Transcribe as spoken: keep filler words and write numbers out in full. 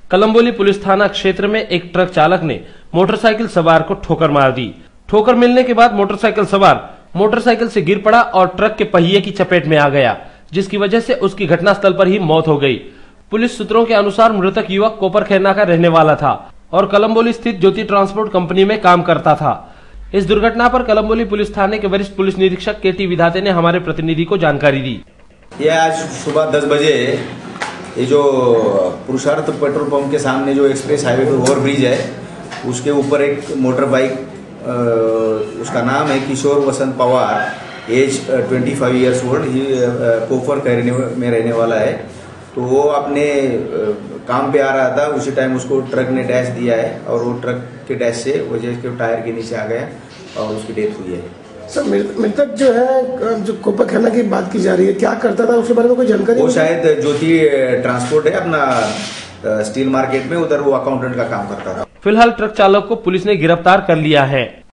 Kalamboli police थाना क्षेत्र में एक ट्रक चालक ने मोटरसाइकिल सवार को ठोकर मार दी। ठोकर मिलने के बाद मोटरसाइकिल सवार मोटरसाइकिल से गिर पड़ा और ट्रक के पहिए की चपेट में आ गया, जिसकी वजह से उसकी घटनास्थल पर ही मौत हो गई। पुलिस सूत्रों के अनुसार मृतक युवक कोपरखेरना का रहने वाला था और कलम्बोली स्थित ज्योति ट्रांसपोर्ट कंपनी में काम करता था। इस दुर्घटना पर कलम्बोली पुलिस थाने के वरिष्ठ पुलिस निरीक्षक के टी विधाते ने हमारे प्रतिनिधि को जानकारी दी। यह आज सुबह दस बजे ये जो पुरुषार्थ पेट्रोल पंप के सामने जो एक्सप्रेस हाईवे पे ओवर ब्रिज है, उसके ऊपर एक मोटर बाइक, उसका नाम है किशोर वसंत पवार, एज पच्चीस इयर्स ओल्ड, ही कोफर कहने में रहने वाला है। तो वो अपने काम पे आ रहा था, उसी टाइम उसको ट्रक ने डैश दिया है और वो ट्रक के डैश से वजह के टायर के नीचे आ गया और उसकी डेथ हुई है। सर, मृतक जो है, जो कोपरखेरना की बात की जा रही है, क्या करता था उसके बारे में कोई जानकारी? वो शायद ज्योति ट्रांसपोर्ट है अपना स्टील मार्केट में, उधर वो अकाउंटेंट का काम करता था। फिलहाल ट्रक चालक को पुलिस ने गिरफ्तार कर लिया है।